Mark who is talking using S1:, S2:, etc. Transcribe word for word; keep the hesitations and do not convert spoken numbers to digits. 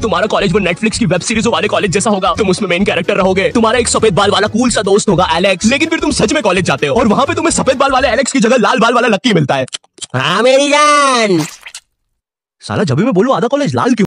S1: तुम्हारा कॉलेज वो नेटफ्लिक्स की वेब सीरीज वाले कॉलेज जैसा होगा, तुम उसमें मेन कैरेक्टर रहोगे। तुम्हारा एक सफेद बाल वाला कूल सा दोस्त होगा एलेक्स, लेकिन फिर तुम सच में कॉलेज जाते हो और वहाँ पे तुम्हें सफेद बाल वाले एलेक्स की जगह लाल बाल वाला लक्की मिलता है।
S2: हाँ मेरी जान।
S1: साला जब भी मैं बोलूं आधा कॉलेज लाल क्यों